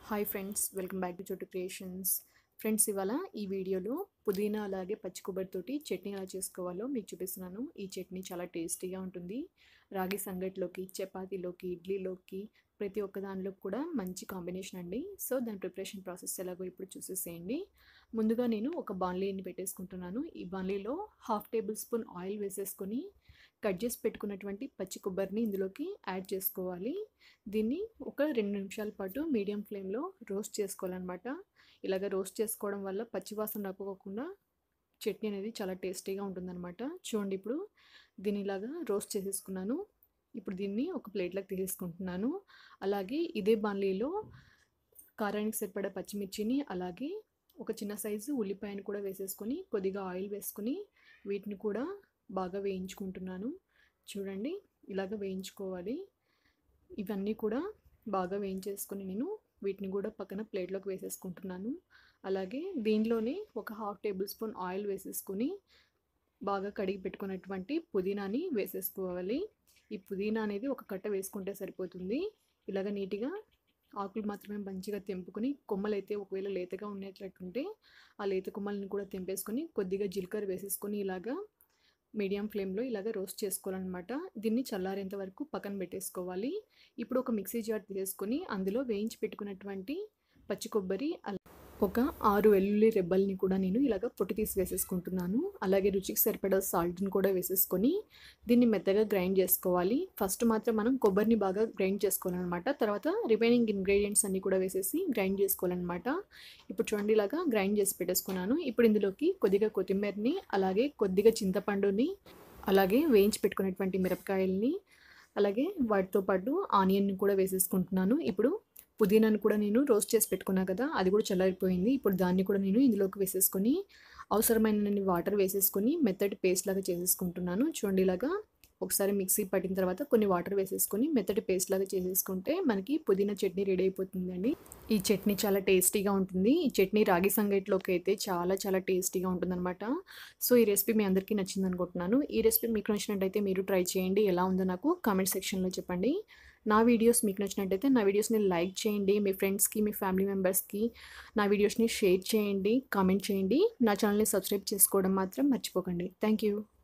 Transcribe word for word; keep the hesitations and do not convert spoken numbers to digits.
Hi friends, welcome back to Chotu creations. Friends, ఇవాళ ఈ వీడియోలో పుదీనా అలాగే పచ్చి కొబ్బరితోటి చట్నీ ఎలా చేసుకోవాలో మీకు చూపిస్తున్నాను. ఈ చట్నీ చాలా టేస్టీగా ఉంటుంది. రాగి సంగట్లోకి, చపాతీలోకి, ఇడ్లీలోకి, ప్రతి ఒక్క దానిలో కూడా మంచి కాంబినేషన్ అండి. సో దాని ప్రిపరేషన్ ప్రాసెస్ ఎలాగో ఇప్పుడు చూసేసేయండి. ముందుగా నేను ఒక బాణలీని పెట్టేసుకుంటున్నాను. ఈ బాణలీలో హాఫ్ టేబుల్ స్పూన్ ఆయిల్ వేసేసుకొని కట్ చేసి పెట్టుకున్నటువంటి పచ్చి కొబ్బరిని ఇందులోకి యాడ్ చేసుకోవాలి. దీన్ని ఒక రెండు నిమిషాల పాటు మీడియం ఫ్లేమ్లో రోస్ట్ చేసుకోవాలన్నమాట. ఇలాగ రోస్ట్ చేసుకోవడం వల్ల పచ్చివాసన రాకోకుండా చట్నీ అనేది చాలా టేస్టీగా ఉంటుందన్నమాట. చూడండి, ఇప్పుడు దీన్ని ఇలాగా రోస్ట్ చేసేసుకున్నాను. ఇప్పుడు దీన్ని ఒక ప్లేట్లోకి తీసేసుకుంటున్నాను. అలాగే ఇదే బాణలీలో కారానికి సరిపడా పచ్చిమిర్చిని, అలాగే ఒక చిన్న సైజు ఉల్లిపాయను కూడా వేసేసుకొని కొద్దిగా ఆయిల్ వేసుకొని వీటిని కూడా బాగా వేయించుకుంటున్నాను. చూడండి, ఇలాగ వేయించుకోవాలి. ఇవన్నీ కూడా బాగా వేయించేసుకొని నేను వీటిని కూడా పక్కన ప్లేట్లోకి వేసేసుకుంటున్నాను. అలాగే దీనిలోనే ఒక హాఫ్ టేబుల్ స్పూన్ ఆయిల్ వేసేసుకొని బాగా కడిగి పెట్టుకున్నటువంటి పుదీనాని వేసేసుకోవాలి. ఈ పుదీనా అనేది ఒక కట్ట వేసుకుంటే సరిపోతుంది. ఇలాగ నీట్గా ఆకులు మాత్రమే మంచిగా తెంపుకొని, కొమ్మలు అయితే ఒకవేళ లేతగా ఉండేటట్టుంటే ఆ లేత కొమ్మల్ని కూడా తెంపేసుకొని కొద్దిగా జీలకర్ర వేసేసుకొని ఇలాగా మీడియం ఫ్లేమ్లో ఇలాగ రోస్ట్ చేసుకోవాలన్నమాట. దీన్ని చల్లారేంత వరకు పక్కన పెట్టేసుకోవాలి. ఇప్పుడు ఒక మిక్సీ జార్ తీసుకొని అందులో వేయించి పెట్టుకున్నటువంటి పచ్చి కొబ్బరి, ఒక ఆరు వెల్లుల్లి రెబ్బల్ని కూడా నేను ఇలాగ పొట్టు తీసి వేసేసుకుంటున్నాను. అలాగే రుచికి సరిపడా సాల్ట్ని కూడా వేసేసుకొని దీన్ని మెత్తగా గ్రైండ్ చేసుకోవాలి. ఫస్ట్ మాత్రం మనం కొబ్బరిని బాగా గ్రైండ్ చేసుకోవాలన్నమాట. తర్వాత రిమైనింగ్ ఇంగ్రీడియంట్స్ అన్నీ కూడా వేసేసి గ్రైండ్ చేసుకోవాలన్నమాట. ఇప్పుడు చూడండి, ఇలాగా గ్రైండ్ చేసి పెట్టేసుకున్నాను. ఇప్పుడు ఇందులోకి కొద్దిగా కొత్తిమీరని, అలాగే కొద్దిగా చింతపండుని, అలాగే వేయించి పెట్టుకున్నటువంటి మిరపకాయల్ని, అలాగే వాటితో పాటు ఆనియన్ని కూడా వేసేసుకుంటున్నాను. ఇప్పుడు పుదీనాను కూడా నేను రోస్ట్ చేసి పెట్టుకున్నా కదా, అది కూడా చల్లారిపోయింది. ఇప్పుడు దాన్ని కూడా నేను ఇందులోకి వేసేసుకొని అవసరమైన వాటర్ వేసేసుకొని మెత్తటి పేస్ట్ లాగా చేసేసుకుంటున్నాను. చూడండి, ఇలాగా ఒకసారి మిక్సీ పట్టిన తర్వాత కొన్ని వాటర్ వేసేసుకొని మెత్తటి పేస్ట్ లాగా చేసేసుకుంటే మనకి పుదీనా చట్నీ రెడీ అయిపోతుందండి. ఈ చట్నీ చాలా టేస్టీగా ఉంటుంది. ఈ చట్నీ రాగి సంగటిలోకి అయితే చాలా చాలా టేస్టీగా ఉంటుందన్నమాట. సో ఈ రెసిపీ మీ అందరికీ నచ్చింది అనుకుంటున్నాను. ఈ రెసిపీ మీకు నచ్చినట్టయితే మీరు ట్రై చేయండి. ఎలా ఉందో నాకు కామెంట్ సెక్షన్లో చెప్పండి. నా వీడియోస్ మీకు నచ్చినట్టయితే నా వీడియోస్ని లైక్ చేయండి. మీ ఫ్రెండ్స్కి, మీ ఫ్యామిలీ మెంబర్స్కి నా వీడియోస్ని షేర్ చేయండి, కామెంట్ చేయండి. నా ఛానల్ని సబ్స్క్రైబ్ చేసుకోవడం మాత్రం మర్చిపోకండి. Thank you.